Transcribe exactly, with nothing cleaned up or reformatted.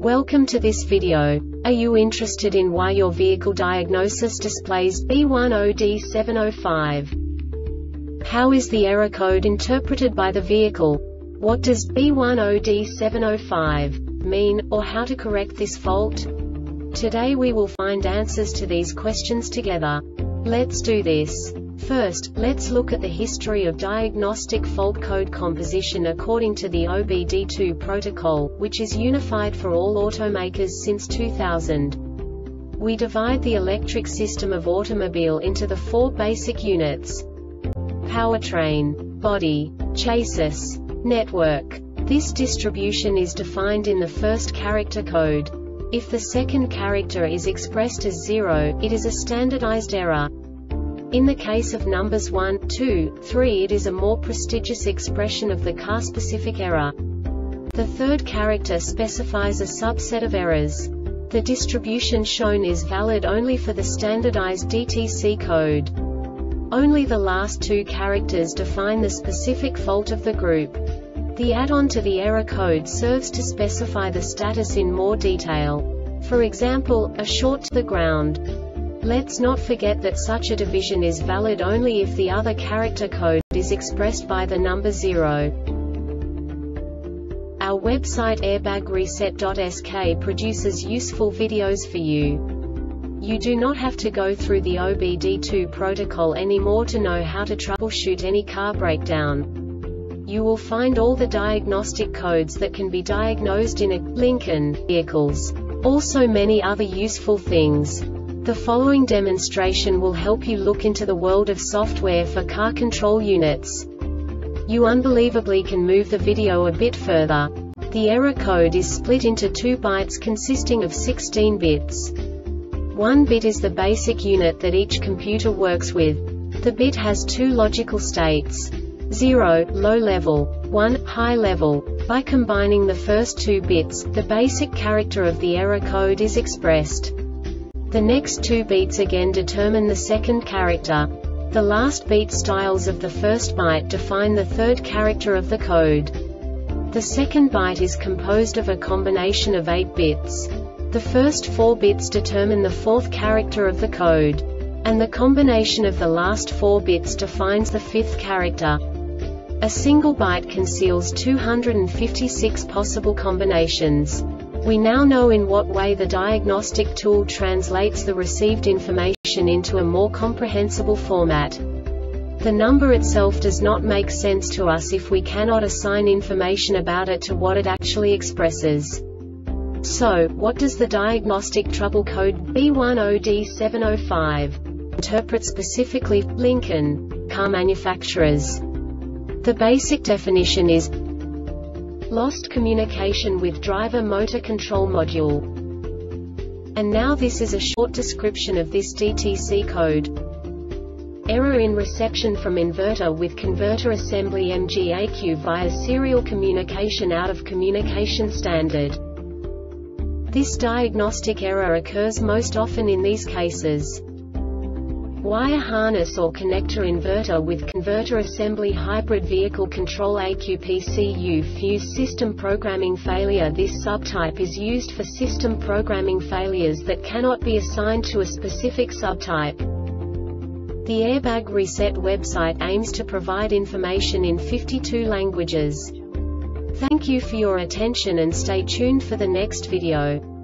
Welcome to this video. Are you interested in why your vehicle diagnosis displays B one zero D seven zero five? How is the error code interpreted by the vehicle? What does B one zero D seven zero five mean, or how to correct this fault? Today we will find answers to these questions together. Let's do this. First, let's look at the history of diagnostic fault code composition according to the O B D two protocol, which is unified for all automakers since two thousand. We divide the electric system of automobile into the four basic units: powertrain, body, chassis, network. This distribution is defined in the first character code. If the second character is expressed as zero, it is a standardized error. In the case of numbers one, two, three, it is a more prestigious expression of the car-specific error. The third character specifies a subset of errors. The distribution shown is valid only for the standardized D T C code. Only the last two characters define the specific fault of the group. The add-on to the error code serves to specify the status in more detail. For example, a short to the ground. Let's not forget that such a division is valid only if the other character code is expressed by the number zero. Our website airbag reset dot S K produces useful videos for you. You do not have to go through the O B D two protocol anymore to know how to troubleshoot any car breakdown. You will find all the diagnostic codes that can be diagnosed in a Lincoln vehicles. Also many other useful things. The following demonstration will help you look into the world of software for car control units. You unbelievably can move the video a bit further. The error code is split into two bytes consisting of sixteen bits. One bit is the basic unit that each computer works with. The bit has two logical states: zero, low level, one, high level. By combining the first two bits, the basic character of the error code is expressed. The next two beats again determine the second character. The last beat styles of the first byte define the third character of the code. The second byte is composed of a combination of eight bits. The first four bits determine the fourth character of the code. And the combination of the last four bits defines the fifth character. A single byte conceals two hundred fifty-six possible combinations. We now know in what way the diagnostic tool translates the received information into a more comprehensible format. The number itself does not make sense to us if we cannot assign information about it to what it actually expresses. So, what does the diagnostic trouble code B one zero D seven zero five interpret specifically for Lincoln car manufacturers? The basic definition is lost communication with driver motor control module. And now this is a short description of this D T C code. Error in reception from inverter with converter assembly M G A Q via serial communication out of communication standard. This diagnostic error occurs most often in these cases: wire harness or connector inverter with converter assembly hybrid vehicle control A Q P C U fuse system programming failure. This subtype is used for system programming failures that cannot be assigned to a specific subtype. The Airbag Reset website aims to provide information in fifty-two languages. Thank you for your attention and stay tuned for the next video.